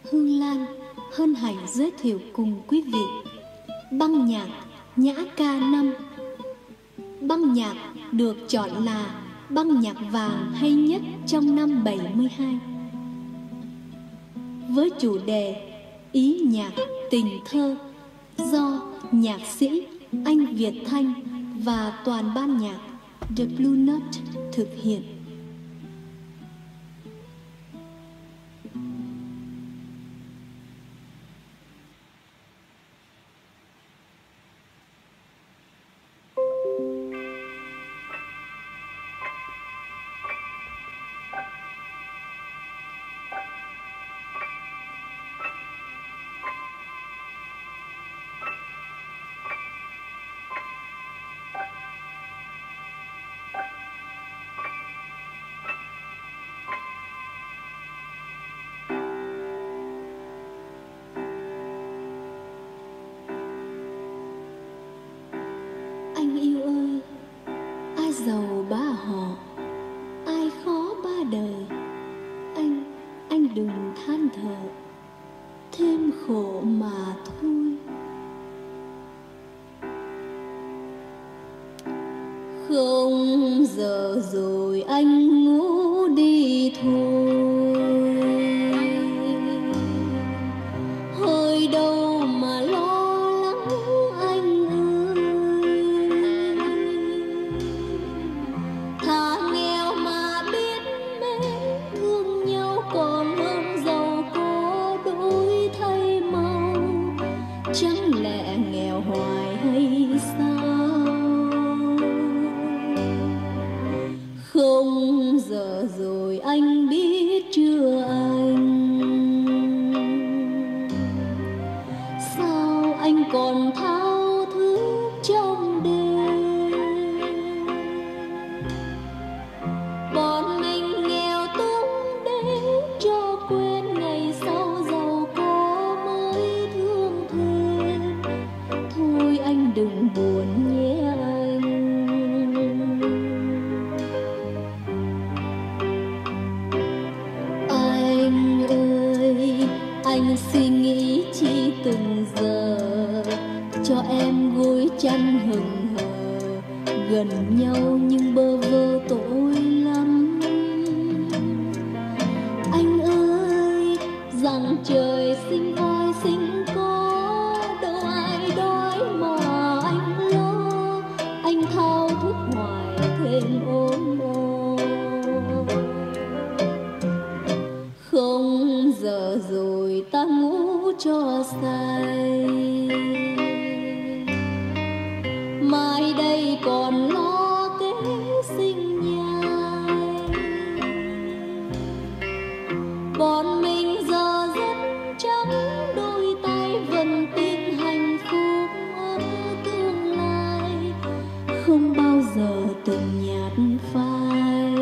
Hương Lan hân hạnh giới thiệu cùng quý vị băng nhạc Nhã Ca Năm. Băng nhạc được chọn là băng nhạc vàng hay nhất trong năm 72 với chủ đề Ý nhạc tình thơ do nhạc sĩ Anh Việt Thanh và toàn ban nhạc The Blue Note thực hiện. Anh yêu ơi, ai giàu ba họ, ai khó ba đời. Anh đừng than thở, thêm khổ mà thôi. Không giờ rồi anh ngủ đi thôi. Hơi đâu mà lo lắng anh ơi. Thà nghèo mà biết mến thương nhau còn hơn giàu có đổi thay màu. Chẳng lẽ nghèo hoài hay sao? Không giờ rồi anh biết chưa anh? Sao anh còn thao thức trong đêm? Bọn mình nghèo túng để cho quên ngày sau giàu có mới thương thêm. Thôi anh đừng buồn nhé anh. Anh ơi, anh suy nghĩ chi từng giờ cho em gối chăn hừng hờ gần nhau nhưng bơ vơ tội lắm. Anh ơi, rằng trời sinh voi sinh có đâu ai đói mà anh lo. Anh thao thức hoài thêm ốm đau. Không giờ rồi ta ngủ cho say. Mai đây còn lo kế sinh nhai. Bọn mình giờ rất trắng đôi tay vẫn tin hạnh phúc ở tương lai không bao giờ từng nhạt phai.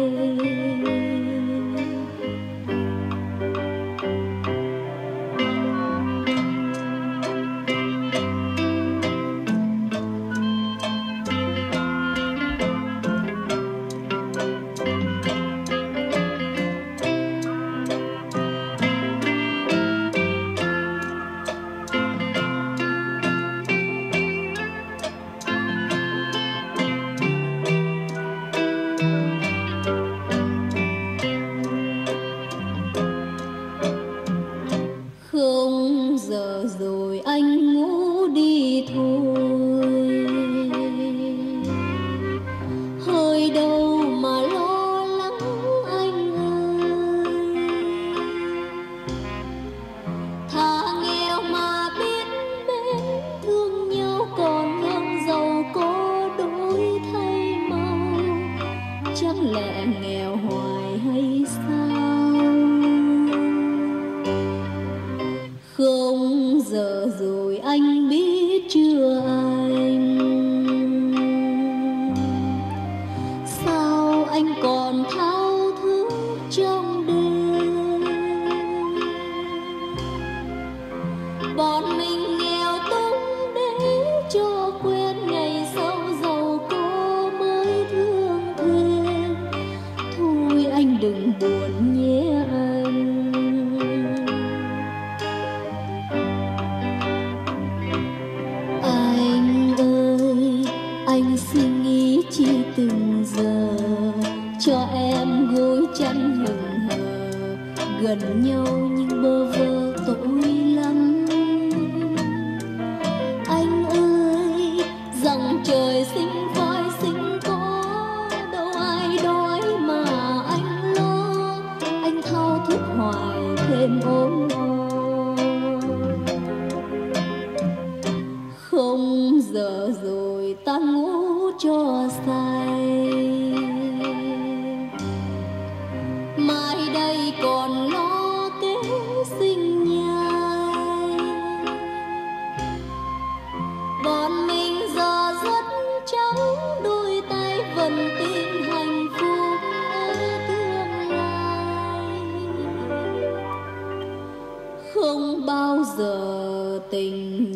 Không giờ rồi anh ngủ đi thôi. Hơi đâu mà lo lắng anh ơi. Thà nghèo mà biết mến thương nhau còn hơn giàu có đổi thay màu. Chẳng lẽ nghèo hoài hay sao? Không giờ rồi anh biết chưa anh? Sao anh còn thao thức trong đêm? Bọn mình nghèo túng để cho quên ngày sau giàu có mới thương thêm. Thôi anh đừng buồn nhé anh. suy nghĩ chi từng giờ, cho em gối chăn hừng hờ, gần nhau nhưng bơ vơ tội lắm. Anh ơi, rằng trời sinh phải sinh có, đâu ai đói mà anh lo, anh thao thức hoài thêm ốm đau. Không giờ rồi ta ngủ cho say, mai đây còn lo kế sinh nhai. Bọn mình giờ rất trắng đôi tay vẫn tin hạnh phúc ở tương lai. Không bao giờ tình